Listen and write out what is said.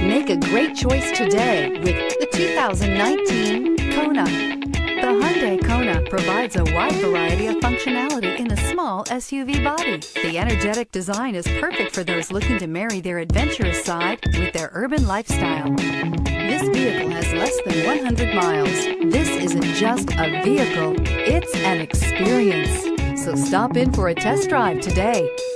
Make a great choice today with the 2019 Kona. The Hyundai Kona provides a wide variety of functionality in a small SUV body. The energetic design is perfect for those looking to marry their adventurous side with their urban lifestyle. This vehicle has less than 100 miles. This isn't just a vehicle, it's an experience. So stop in for a test drive today.